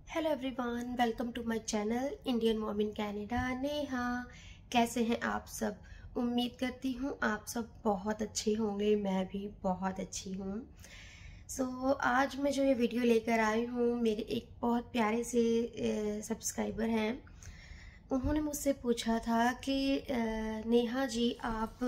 Hello everyone, welcome to my channel Indian mom in Canada. Neha, कैसे हैं आप सब? उम्मीद करती हूँ आप सब बहुत अच्छे होंगे। मैं भी बहुत अच्छी हूँ। आज मैं जो ये वीडियो लेकर आई हूँ, मेरे एक बहुत प्यारे से सब्सक्राइबर हैं। उन्होंने मुझसे पूछा था कि नेहा जी, आप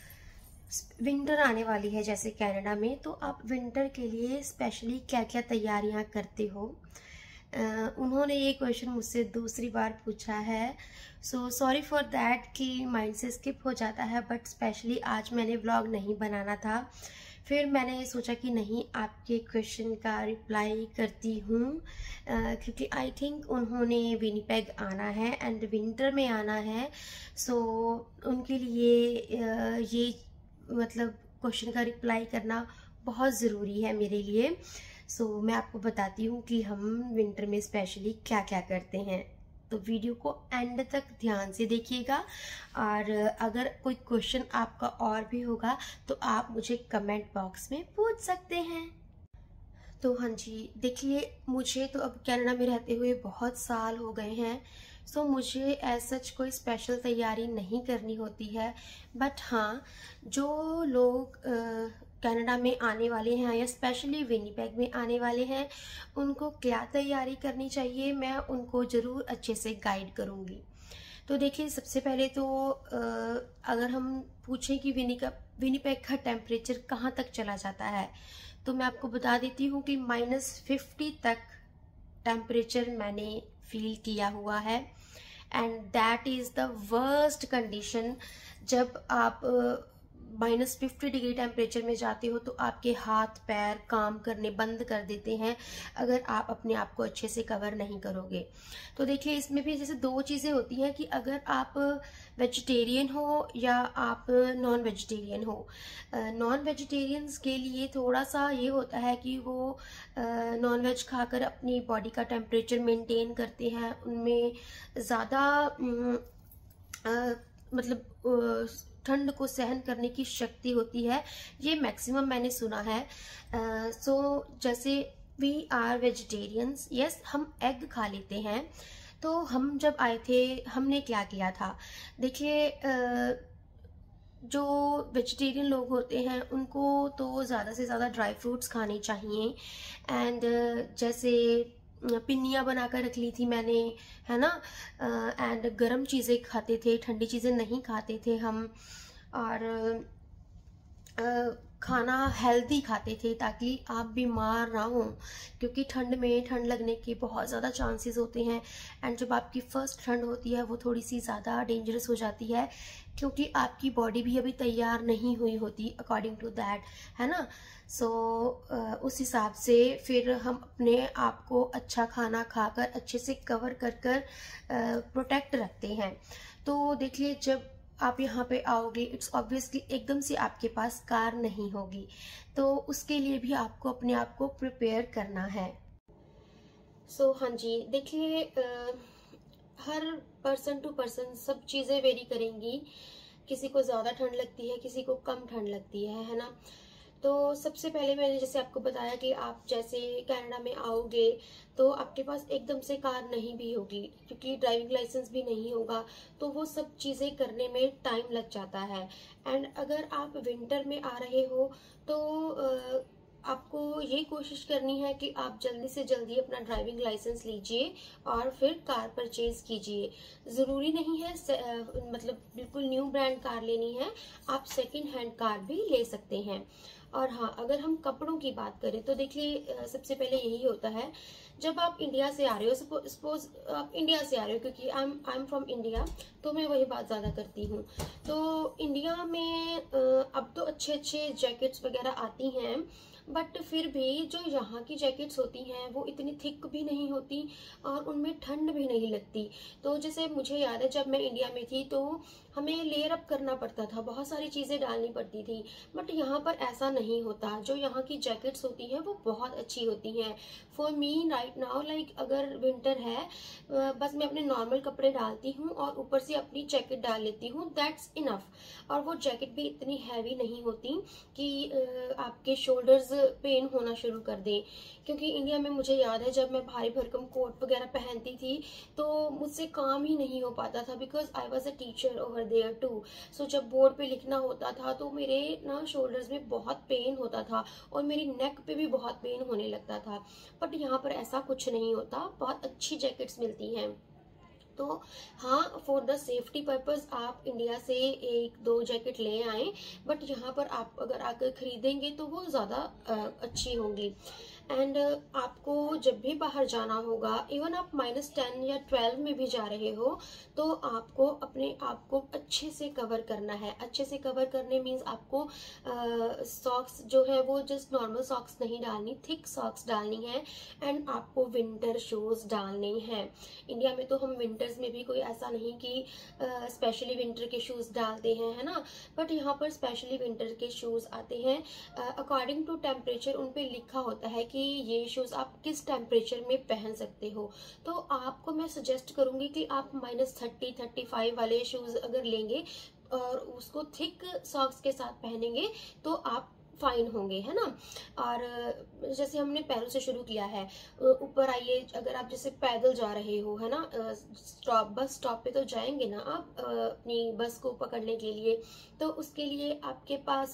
विंटर आने वाली है जैसे कनाडा में, तो आप विंटर के लिए स्पेशली क्या क्या तैयारियां करते हो? उन्होंने ये क्वेश्चन मुझसे दूसरी बार पूछा है। सॉरी फॉर दैट कि माइंड से स्किप हो जाता है, बट स्पेशली आज मैंने व्लॉग नहीं बनाना था। फिर मैंने सोचा कि नहीं, आपके क्वेश्चन का रिप्लाई करती हूँ, क्योंकि आई थिंक उन्होंने विनिपेग आना है एंड विंटर में आना है। उनके लिए ये मतलब क्वेश्चन का रिप्लाई करना बहुत ज़रूरी है मेरे लिए। मैं आपको बताती हूँ कि हम विंटर में स्पेशली क्या क्या करते हैं। तो वीडियो को एंड तक ध्यान से देखिएगा, और अगर कोई क्वेश्चन आपका और भी होगा तो आप मुझे कमेंट बॉक्स में पूछ सकते हैं। तो हाँ जी, देखिए, मुझे तो अब कनाडा में रहते हुए बहुत साल हो गए हैं। मुझे एज सच कोई स्पेशल तैयारी नहीं करनी होती है। बट हाँ, जो लोग कनाडा में आने वाले हैं या स्पेशली विनिपेग में आने वाले हैं, उनको क्या तैयारी करनी चाहिए, मैं उनको ज़रूर अच्छे से गाइड करूँगी। तो देखिए, सबसे पहले तो अगर हम पूछें कि विनिपेग का टेम्परेचर कहाँ तक चला जाता है, तो मैं आपको बता देती हूँ कि -50 तक टेम्परेचर मैंने फील किया हुआ है। And that is the worst condition. जब आप -50 डिग्री टेम्परेचर में जाते हो तो आपके हाथ पैर काम करने बंद कर देते हैं, अगर आप अपने आप को अच्छे से कवर नहीं करोगे। तो देखिए, इसमें भी जैसे दो चीज़ें होती हैं कि अगर आप वेजिटेरियन हो या आप नॉन वेजिटेरियन हो। नॉन वेजिटेरियंस के लिए थोड़ा सा ये होता है कि वो नॉन वेज खाकर अपनी बॉडी का टेम्परेचर मेंटेन करते हैं। उनमें ज़्यादा मतलब ठंड को सहन करने की शक्ति होती है, ये मैक्सिमम मैंने सुना है। जैसे वी आर वेजिटेरियंस, यस, हम एग खा लेते हैं। तो हम जब आए थे, हमने क्या किया था, देखिए, जो वेजिटेरियन लोग होते हैं उनको तो ज़्यादा से ज़्यादा ड्राई फ्रूट्स खाने चाहिए। एंड जैसे पिन्नियाँ बनाकर रख ली थी मैंने, है ना। एंड गर्म चीज़ें खाते थे, ठंडी चीज़ें नहीं खाते थे हम। और खाना हेल्दी खाते थे ताकि आप बीमार ना हो, क्योंकि ठंड में ठंड लगने के बहुत ज़्यादा चांसेस होते हैं। एंड जब आपकी फर्स्ट ठंड होती है वो थोड़ी सी ज़्यादा डेंजरस हो जाती है, क्योंकि आपकी बॉडी भी अभी तैयार नहीं हुई होती अकॉर्डिंग टू दैट, है ना। उस हिसाब से फिर हम अपने आप को अच्छा खाना खाकर अच्छे से कवर कर कर प्रोटेक्ट रखते हैं। तो देखिए, जब आप यहाँ पे आओगे, इट्स ऑब्वियसली एकदम से आपके पास कार नहीं होगी, तो उसके लिए भी आपको अपने आप को प्रिपेयर करना है। हाँ जी, देखिए, हर पर्सन टू पर्सन सब चीज़ें वेरी करेंगी। किसी को ज़्यादा ठंड लगती है, किसी को कम ठंड लगती है ना। तो सबसे पहले मैंने जैसे आपको बताया कि आप जैसे कनाडा में आओगे तो आपके पास एकदम से कार नहीं भी होगी, क्योंकि ड्राइविंग लाइसेंस भी नहीं होगा, तो वो सब चीज़ें करने में टाइम लग जाता है। एंड अगर आप विंटर में आ रहे हो तो आपको ये कोशिश करनी है कि आप जल्दी से जल्दी अपना ड्राइविंग लाइसेंस लीजिए और फिर कार परचेज कीजिए। ज़रूरी नहीं है मतलब बिल्कुल न्यू ब्रांड कार लेनी है, आप सेकंड हैंड कार भी ले सकते हैं। और हाँ, अगर हम कपड़ों की बात करें तो देखिए, सबसे पहले यही होता है, जब आप इंडिया से आ रहे हो, सपोज आप इंडिया से आ रहे हो, क्योंकि आई एम फ्रॉम इंडिया, तो मैं वही बात ज़्यादा करती हूँ। तो इंडिया में अब तो अच्छे अच्छे जैकेट्स वगैरह आती हैं, बट फिर भी जो यहाँ की जैकेट्स होती हैं वो इतनी थिक भी नहीं होती और उनमें ठंड भी नहीं लगती। तो जैसे मुझे याद है, जब मैं इंडिया में थी तो हमें लेयर अप करना पड़ता था, बहुत सारी चीज़ें डालनी पड़ती थी। बट यहाँ पर ऐसा नहीं होता। जो यहाँ की जैकेट्स होती हैं वो बहुत अच्छी होती हैं, for me right now like अगर विंटर है, बस मैं अपने नॉर्मल कपड़े डालती हूँ और ऊपर से अपनी जैकेट डाल लेती हूँ, दैट्स इनफ। और वो जैकेट भी इतनी हैवी नहीं होती कि आपके शोल्डर्स पेन होना शुरू कर दें। क्योंकि इंडिया में मुझे याद है जब मैं भारी भरकम कोट वगैरह पहनती थी तो मुझसे काम ही नहीं हो पाता था, because I was a teacher over there too. So जब बोर्ड पे लिखना होता था तो मेरे ना शोल्डर्स में बहुत पेन होता था और मेरी नेक पे भी बहुत पेन होने लगता था। बट यहाँ पर ऐसा कुछ नहीं होता, बहुत अच्छी जैकेट्स मिलती हैं। तो हाँ, फॉर द सेफ्टी पर्पज आप इंडिया से एक दो जैकेट ले आए, बट यहाँ पर आप अगर आकर खरीदेंगे तो वो ज़्यादा अच्छी होंगी। एंड आपको जब भी बाहर जाना होगा, इवन आप -10 या 12 में भी जा रहे हो, तो आपको अपने आप को अच्छे से कवर करना है। अच्छे से कवर करने मीन्स आपको सॉक्स जो है वो जस्ट नॉर्मल सॉक्स नहीं डालनी, थिक सॉक्स डालनी है। एंड आपको विंटर शूज डालने हैं। इंडिया में तो हम विंटर्स में भी कोई ऐसा नहीं कि स्पेशली विंटर के शूज डालते हैं, है ना, बट यहाँ पर स्पेशली विंटर के शूज आते हैं। अकॉर्डिंग टू टेम्परेचर उन पे लिखा होता है कि ये शूज आप किस टेम्परेचर में पहन सकते हो। तो आपको मैं सजेस्ट करूंगी कि आप -30 35 वाले शूज अगर लेंगे और उसको थिक सॉक्स के साथ पहनेंगे तो आप फाइन होंगे, है ना। और जैसे हमने पैरों से शुरू किया है, ऊपर आइए, अगर आप जैसे पैदल जा रहे हो, है ना, बस स्टॉप पे तो जाएंगे ना आप अपनी बस को पकड़ने के लिए, तो उसके लिए आपके पास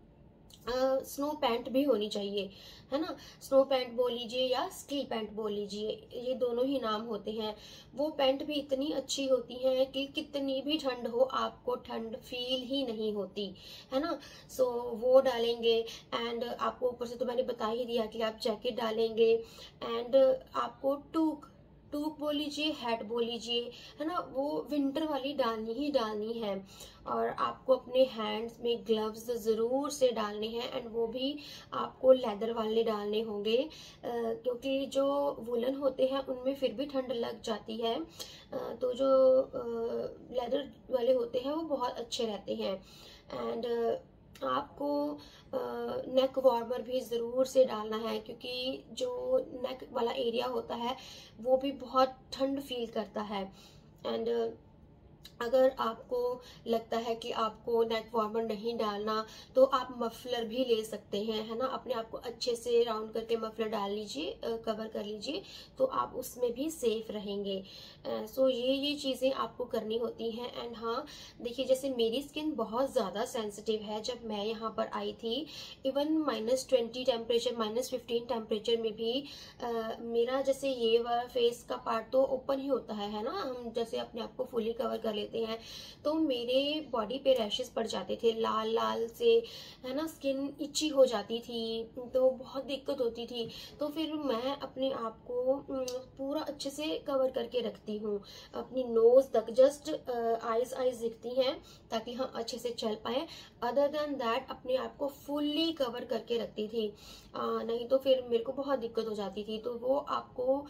स्नो पैंट भी होनी चाहिए, है ना। स्नो पैंट बोल लीजिए या स्की पैंट बोल लीजिए, ये दोनों ही नाम होते हैं। वो पैंट भी इतनी अच्छी होती हैं कि कितनी भी ठंड हो आपको ठंड फील ही नहीं होती, है ना। सो वो डालेंगे। एंड आपको ऊपर से तो मैंने बता ही दिया कि आप जैकेट डालेंगे। एंड आपको टूक बोल लीजिए, हैट बोल लीजिए, है ना, वो विंटर वाली डालनी ही डालनी है। और आपको अपने हैंड्स में ग्लव्स जरूर से डालने हैं, एंड वो भी आपको लेदर वाले डालने होंगे, क्योंकि जो वुलन होते हैं उनमें फिर भी ठंड लग जाती है, तो जो लेदर वाले होते हैं वो बहुत अच्छे रहते हैं। एंड आपको नेक वार्मर भी ज़रूर से डालना है, क्योंकि जो नेक वाला एरिया होता है वो भी बहुत ठंड फील करता है। एंड अगर आपको लगता है कि आपको नेक वार्मर नहीं डालना तो आप मफलर भी ले सकते हैं, है ना। अपने आप को अच्छे से राउंड करके मफलर डाल लीजिए, कवर कर लीजिए, तो आप उसमें भी सेफ रहेंगे। सो ये चीज़ें आपको करनी होती हैं। एंड हाँ, देखिए, जैसे मेरी स्किन बहुत ज़्यादा सेंसिटिव है। जब मैं यहाँ पर आई थी, इवन -20 टेम्परेचर, -15 टेम्परेचर में भी मेरा जैसे ये वाला फेस का पार्ट तो ओपन ही होता है ना, हम जैसे अपने आप को फुली कवर कर लेते हैं, तो मेरे बॉडी पे रैशेस पड़ जाते थे लाल लाल से, है ना, स्किन इची हो जाती थी, तो बहुत दिक्कत होती थी। तो फिर मैं अपने आप को पूरा अच्छे से कवर करके रखती हूँ, अपनी नोज तक जस्ट आईज दिखती हैं ताकि हम अच्छे से चल पाए। अदर देन दैट अपने आप को फुल्ली कवर करके रखती थी, नहीं तो फिर मेरे को बहुत दिक्कत हो जाती थी। तो वो आपको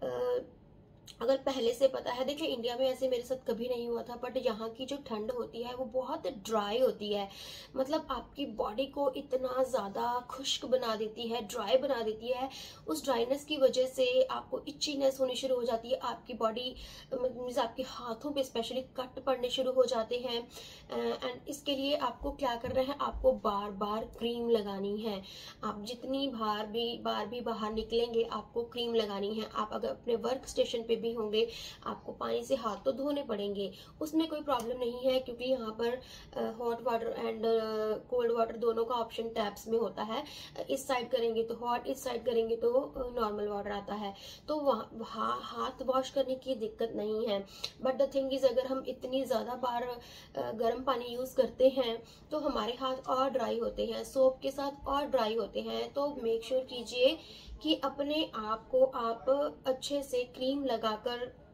अगर पहले से पता है, देखिए इंडिया में ऐसे मेरे साथ कभी नहीं हुआ था, बट यहाँ की जो ठंड होती है वो बहुत ड्राई होती है, मतलब आपकी बॉडी को इतना ज़्यादा खुश्क बना देती है, ड्राई बना देती है। उस ड्राइनेस की वजह से आपको इचीनेस होनी शुरू हो जाती है, आपकी बॉडी मीन्स आपके हाथों पे स्पेशली कट पड़ने शुरू हो जाते हैं। एंड इसके लिए आपको क्या करना है, आपको बार बार क्रीम लगानी है। आप जितनी बार भी बाहर निकलेंगे आपको क्रीम लगानी है। आप अगर अपने वर्क स्टेशन पे भी होंगे, आपको पानी से हाथ तो धोने पड़ेंगे, उसमें कोई प्रॉब्लम नहीं है, क्योंकि यहाँ पर hot water and cold water दोनों का ऑप्शन टैप्स में होता है। इस साइड करेंगे तो हॉट, इस साइड करेंगे तो नॉर्मल वाटर आता है, तो वहाँ हाथ वॉश करने की दिक्कत नहीं है। बट द थिंग इज, अगर हम इतनी ज़्यादा बार गर्म पानी यूज़ करते हैं तो हमारे हाथ और ड्राई होते हैं, सोप के साथ और ड्राई होते हैं। तो मेक श्योर कीजिए कि अपने आप को आप अच्छे से क्रीम लगाकर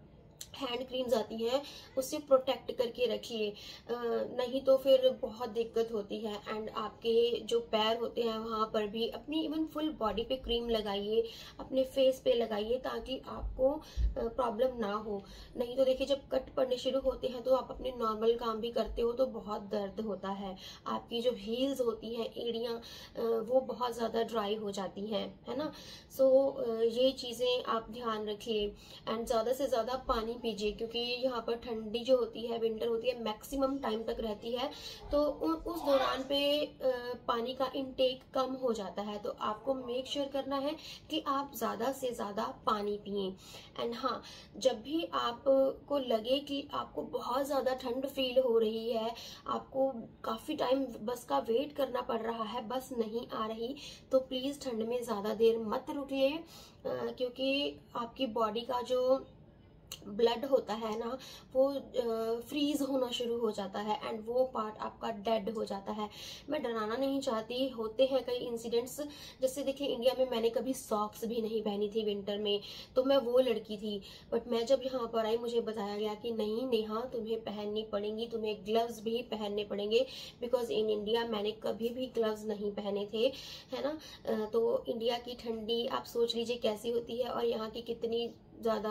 हैंड क्रीम्स आती हैं उससे प्रोटेक्ट करके रखिए, नहीं तो फिर बहुत दिक्कत होती है। एंड आपके जो पैर होते हैं वहाँ पर भी अपनी इवन फुल बॉडी पे क्रीम लगाइए, अपने फेस पे लगाइए, ताकि आपको प्रॉब्लम ना हो। नहीं तो देखिए जब कट पड़ने शुरू होते हैं तो आप अपने नॉर्मल काम भी करते हो तो बहुत दर्द होता है। आपकी जो हील्स होती हैं, एड़ियाँ, वो बहुत ज़्यादा ड्राई हो जाती हैं, है ना। सो ये चीज़ें आप ध्यान रखिए। एंड ज़्यादा से ज़्यादा पानी पीजिए, क्योंकि यहाँ पर ठंडी जो होती है, विंटर होती है, मैक्सिमम टाइम तक रहती है, तो उस दौरान पे पानी का इनटेक कम हो जाता है। तो आपको मेक श्योर करना है कि आप ज़्यादा से ज़्यादा पानी पिए। एंड हाँ, जब भी आपको लगे कि आपको बहुत ज़्यादा ठंड फील हो रही है, आपको काफ़ी टाइम बस का वेट करना पड़ रहा है, बस नहीं आ रही, तो प्लीज़ ठंड में ज़्यादा देर मत रुकिए, क्योंकि आपकी बॉडी का जो ब्लड होता है ना, वो फ्रीज होना शुरू हो जाता है एंड वो पार्ट आपका डेड हो जाता है। मैं डराना नहीं चाहती, होते हैं कई इंसिडेंट्स। जैसे देखिए इंडिया में मैंने कभी सॉक्स भी नहीं पहनी थी विंटर में, तो मैं वो लड़की थी। बट मैं जब यहाँ पर आई, मुझे बताया गया कि नहीं नेहा, तुम्हें पहननी पड़ेंगी, तुम्हें ग्लव्स भी पहनने पड़ेंगे, बिकॉज इन इंडिया मैंने कभी भी ग्लव्स नहीं पहने थे, है ना। तो इंडिया की ठंडी आप सोच लीजिए कैसी होती है, और यहाँ की कितनी ज़्यादा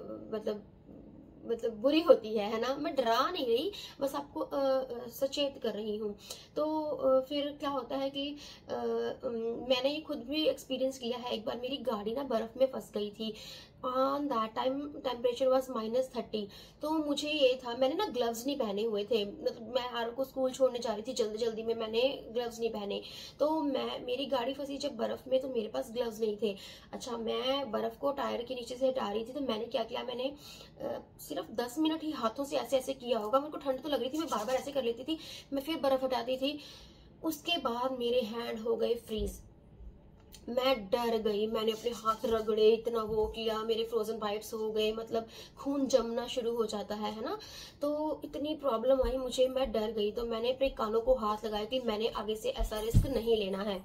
मतलब बुरी होती है ना। मैं डरा नहीं रही, बस आपको सचेत कर रही हूँ। तो फिर क्या होता है कि मैंने ये खुद भी एक्सपीरियंस किया है। एक बार मेरी गाड़ी ना बर्फ में फंस गई थी। On that time temperature was -30। तो मुझे ये था, मैंने ना ग्लव्स नहीं पहने हुए थे, मतलब मैं हार को स्कूल छोड़ने जा रही थी जल्दी जल्दी में, मैंने ग्लव्स नहीं पहने। तो मेरी गाड़ी फंसी जब बर्फ में, तो मेरे पास ग्लव्स नहीं थे। अच्छा, मैं बर्फ को टायर के नीचे से हटा रही थी, तो मैंने क्या किया, मैंने सिर्फ 10 मिनट ही हाथों से ऐसे ऐसे किया होगा, मेरे को ठंड तो लग रही थी, मैं बार बार ऐसे कर लेती थी, मैं फिर बर्फ हटाती थी। उसके बाद मेरे हैंड हो गए फ्रीज। मैं डर गई, मैंने अपने हाथ रगड़े, इतना वो किया, मेरे फ्रोजन पाइप्स हो गए, मतलब खून जमना शुरू हो जाता है ना। तो इतनी प्रॉब्लम आई मुझे, मैं डर गई। तो मैंने अपने कानों को हाथ लगाया कि मैंने आगे से ऐसा रिस्क नहीं लेना है।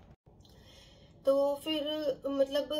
तो फिर मतलब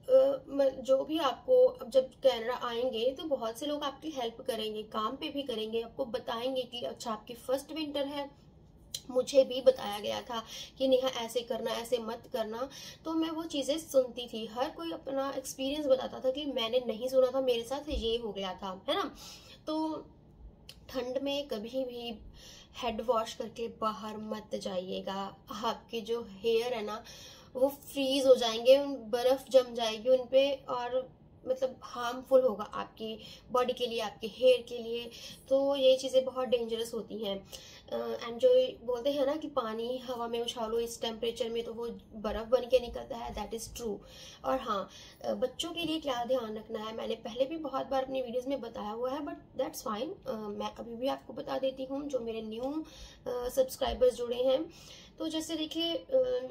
जो भी आपको, अब जब कनाडा आएंगे तो बहुत से लोग आपकी हेल्प करेंगे, काम पे भी करेंगे, आपको बताएंगे कि अच्छा आपकी फर्स्ट विंटर है। मुझे भी बताया गया था कि नेहा ऐसे करना, ऐसे मत करना। तो मैं वो चीज़ें सुनती थी, हर कोई अपना एक्सपीरियंस बताता था कि मैंने नहीं सुना था, मेरे साथ ये हो गया था, है ना। तो ठंड में कभी भी हेड वॉश करके बाहर मत जाइएगा। आपके जो हेयर है ना, वो फ्रीज हो जाएंगे, बर्फ जम जाएगी उन पे, और मतलब हार्मफुल होगा आपकी बॉडी के लिए, आपके हेयर के लिए। तो ये चीज़ें बहुत डेंजरस होती हैं। एंड जो बोलते हैं ना कि पानी हवा में उछालो इस टेम्परेचर में तो वो बर्फ बन के निकलता है, दैट इज़ ट्रू। और हाँ, बच्चों के लिए क्या ध्यान रखना है, मैंने पहले भी बहुत बार अपनी वीडियोस में बताया हुआ है, बट दैट्स फाइन। मैं अभी भी आपको बता देती हूँ, जो मेरे न्यू सब्सक्राइबर्स जुड़े हैं। तो जैसे देखिए,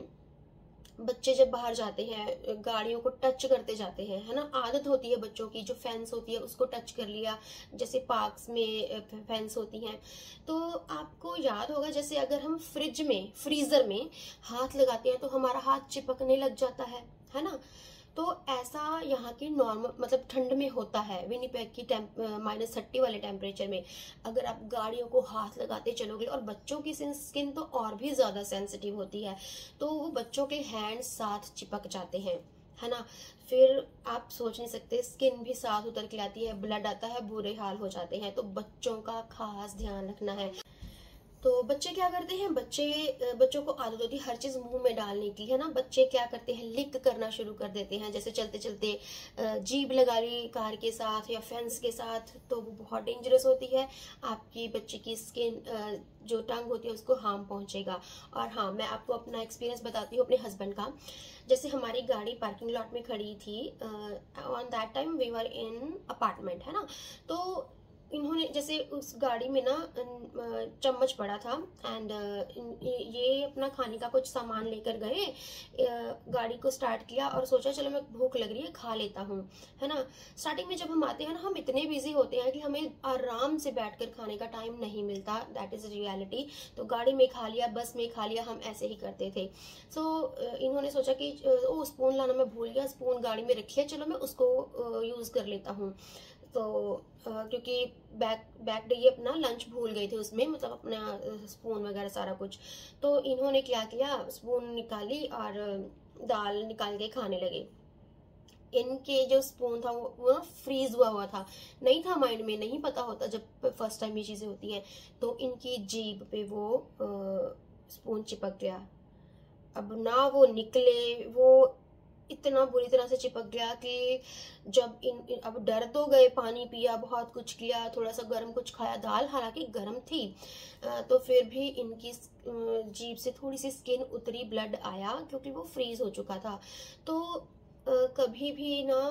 बच्चे जब बाहर जाते हैं, गाड़ियों को टच करते जाते हैं, है ना। आदत होती है बच्चों की, जो फेंस होती है उसको टच कर लिया, जैसे पार्क्स में फेंस होती हैं। तो आपको याद होगा, जैसे अगर हम फ्रीजर में हाथ लगाते हैं तो हमारा हाथ चिपकने लग जाता है ना। तो ऐसा यहाँ की नॉर्मल मतलब ठंड में होता है, विनिपेग की -30 वाले टेम्परेचर में। अगर आप गाड़ियों को हाथ लगाते चलोगे, और बच्चों की स्किन तो और भी ज्यादा सेंसिटिव होती है, तो वो बच्चों के हैंड साथ चिपक जाते हैं, है ना। फिर आप सोच नहीं सकते, स्किन भी साथ उतर के आती है, ब्लड आता है, बुरे हाल हो जाते हैं। तो बच्चों का खास ध्यान रखना है। तो बच्चे क्या करते हैं, बच्चों को आदत होती है हर चीज मुंह में डालने की, है ना। बच्चे क्या करते हैं, लिक करना शुरू कर देते हैं, जैसे चलते चलते जीभ लगा ली कार के साथ या फेंस के साथ, तो वो बहुत डेंजरस होती है। आपकी बच्चे की स्किन, जो टंग होती है, उसको हार्म पहुंचेगा। और हाँ, मैं आपको अपना एक्सपीरियंस बताती हूँ अपने हस्बैंड का। जैसे हमारी गाड़ी पार्किंग लॉट में खड़ी थी, on that time we were in apartment, है ना। तो इन्होंने जैसे उस गाड़ी में ना चम्मच पड़ा था, एंड ये अपना खाने का कुछ सामान लेकर गए, गाड़ी को स्टार्ट किया और सोचा चलो मैं भूख लग रही है खा लेता हूँ, है ना। स्टार्टिंग में जब हम आते हैं ना, हम इतने बिजी होते हैं कि हमें आराम से बैठकर खाने का टाइम नहीं मिलता, दैट इज रियलिटी। तो गाड़ी में खा लिया, बस में खा लिया, हम ऐसे ही करते थे। सो इन्होंने सोचा कि ओ स्पून लाना मैं भूल गया, स्पून गाड़ी में रखी है, चलो मैं उसको यूज कर लेता हूँ। तो क्योंकि बैक डे ये अपना लंच भूल गए थे उसमें, मतलब अपना स्पून वगैरह सारा कुछ। तो इन्होंने क्या किया, स्पून निकाली और दाल निकाल के खाने लगे। इनके जो स्पून था वो ना फ्रीज हुआ था, नहीं था माइंड में, नहीं पता होता जब फर्स्ट टाइम ये चीजें होती हैं। तो इनकी जीभ पे वो स्पून चिपक गया। अब ना वो निकले, वो इतना बुरी तरह से चिपक गया कि जब अब डर तो गए, पानी पिया, बहुत कुछ किया, थोड़ा सा गर्म कुछ खाया, दाल हालांकि गर्म थी, तो फिर भी इनकी जीभ से थोड़ी सी स्किन उतरी, ब्लड आया क्योंकि वो फ्रीज हो चुका था। तो कभी भी ना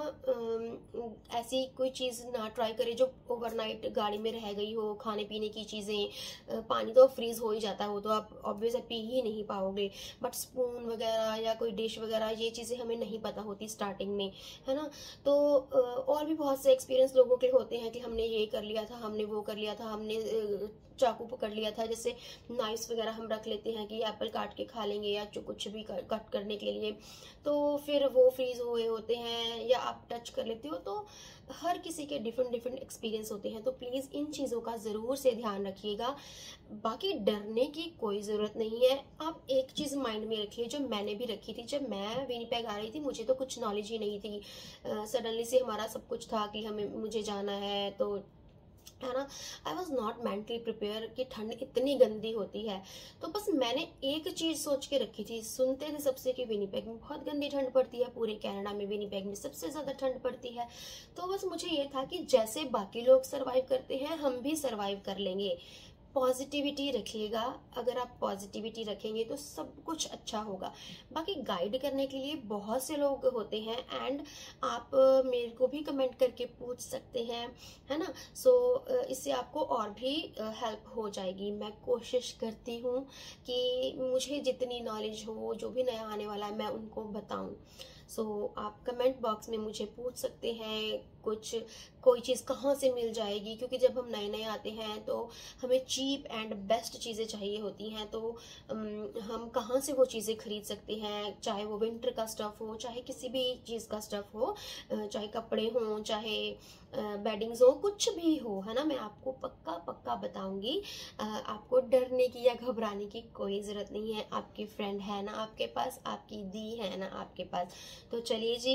ऐसी कोई चीज़ ना ट्राई करें जो ओवरनाइट गाड़ी में रह गई हो, खाने पीने की चीज़ें। पानी तो फ्रीज हो ही जाता है, वो तो आप ऑब्वियस पी ही नहीं पाओगे, बट स्पून वगैरह या कोई डिश वगैरह ये चीज़ें हमें नहीं पता होती स्टार्टिंग में, है ना। तो और भी बहुत से एक्सपीरियंस लोगों के होते हैं कि हमने ये कर लिया था, हमने वो कर लिया था, हमने चाकू पकड़ लिया था, जैसे नाइफ्स वगैरह हम रख लेते हैं कि एप्पल काट के खा लेंगे या जो कुछ भी कट करने के लिए, तो फिर वो फ्रीज हुए होते हैं, या आप टच कर लेते हो। तो हर किसी के डिफरेंट डिफरेंट एक्सपीरियंस होते हैं, तो प्लीज़ इन चीज़ों का ज़रूर से ध्यान रखिएगा। बाकी डरने की कोई ज़रूरत नहीं है। आप एक चीज़ माइंड में रखिए जो मैंने भी रखी थी, जब मैं विनिपेग आ रही थी मुझे तो कुछ नॉलेज ही नहीं थी। सडनली से हमारा सब कुछ था कि मुझे जाना है, तो है ना, I was not mentally prepare कि ठंड इतनी गंदी होती है। तो बस मैंने एक चीज सोच के रखी थी, सुनते थे सबसे कि विनिपेग में बहुत गंदी ठंड पड़ती है, पूरे कनाडा में विनिपेग में सबसे ज्यादा ठंड पड़ती है। तो बस मुझे ये था कि जैसे बाकी लोग सरवाइव करते हैं हम भी सरवाइव कर लेंगे। पॉजिटिविटी रखिएगा, अगर आप पॉजिटिविटी रखेंगे तो सब कुछ अच्छा होगा। बाकी गाइड करने के लिए बहुत से लोग होते हैं, एंड आप मेरे को भी कमेंट करके पूछ सकते हैं, है ना। सो इससे आपको और भी हेल्प हो जाएगी। मैं कोशिश करती हूँ कि मुझे जितनी नॉलेज हो, जो भी नया आने वाला है मैं उनको बताऊँ। सो आप कमेंट बॉक्स में मुझे पूछ सकते हैं कुछ, कोई चीज़ कहाँ से मिल जाएगी, क्योंकि जब हम नए नए आते हैं तो हमें चीप एंड बेस्ट चीज़ें चाहिए होती हैं। तो हम कहाँ से वो चीज़ें खरीद सकते हैं, चाहे वो विंटर का स्टफ़ हो, चाहे किसी भी चीज़ का स्टफ़ हो, चाहे कपड़े हों, चाहे बेडिंग्स हो, कुछ भी हो, है ना, मैं आपको पक्का पक्का बताऊंगी। आपको डरने की या घबराने की कोई ज़रूरत नहीं है। आपकी फ्रेंड है ना आपके पास, आपकी दी है ना आपके पास। तो चलिए जी,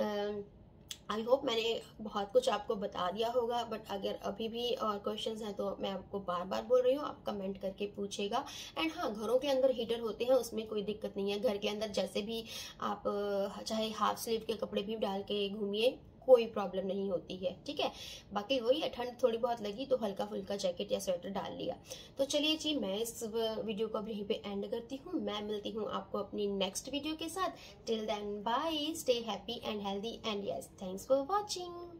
आई होप मैंने बहुत कुछ आपको बता दिया होगा, बट अगर अभी भी और क्वेश्चंस हैं तो मैं आपको बार बार बोल रही हूँ, आप कमेंट करके पूछेगा। एंड हाँ, घरों के अंदर हीटर होते हैं, उसमें कोई दिक्कत नहीं है। घर के अंदर जैसे भी आप चाहे हाफ स्लीव के कपड़े भी डाल के घूमिए, कोई प्रॉब्लम नहीं होती है, ठीक है। बाकी वही है, ठंड थोड़ी बहुत लगी तो हल्का फुल्का जैकेट या स्वेटर डाल लिया। तो चलिए जी, मैं इस वीडियो को अब यहीं पे एंड करती हूँ। मैं मिलती हूँ आपको अपनी नेक्स्ट वीडियो के साथ। Till then bye, stay happy and healthy, and yes, thanks for watching.